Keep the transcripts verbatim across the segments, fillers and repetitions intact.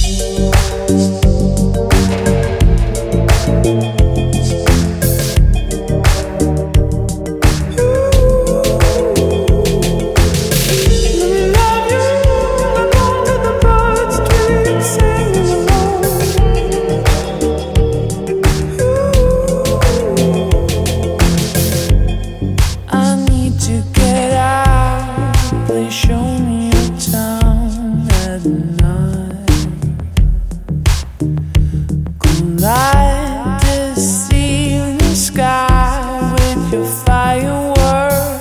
Light this evening sky with your fireworks.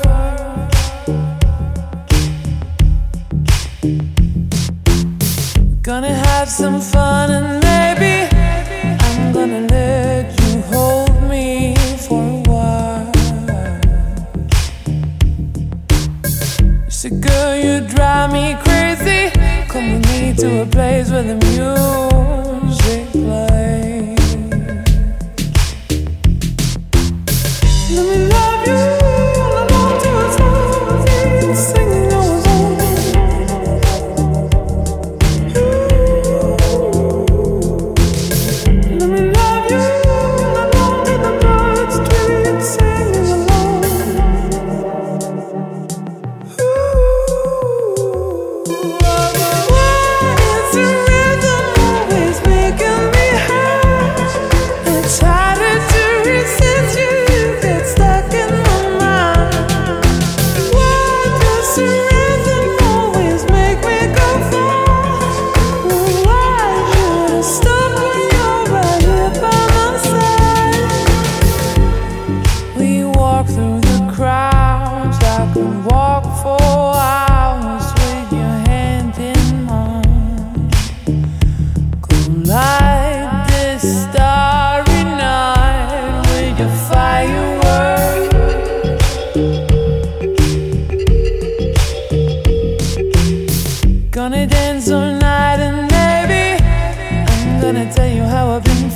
We're gonna have some fun and maybe I'm gonna let you hold me for a while. You said, girl, you drive me crazy. Come with me to a place where the music plays. Let me love you all alone till it's over, singing goes on. Let me love you all alone till the birds tweet, singing along. Why is the rhythm always making me high? It's harder to resist you. Through the crowds, I could walk for hours with your hand in mine. Go light this starry night with your fireworks. Gonna dance all night and maybe I'm gonna tell you how I've been